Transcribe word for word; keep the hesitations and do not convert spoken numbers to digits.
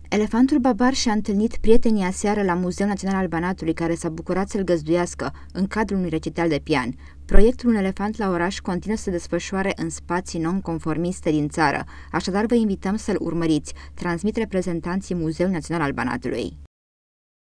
Elefantul Babar și-a întâlnit prietenii aseară la Muzeul Național al Banatului, care s-a bucurat să-l găzduiască în cadrul unui recital de pian. Proiectul Un elefant la oraș continuă să se desfășoare în spații non-conformiste din țară, așadar vă invităm să-l urmăriți, transmit reprezentanții Muzeului Național al Banatului.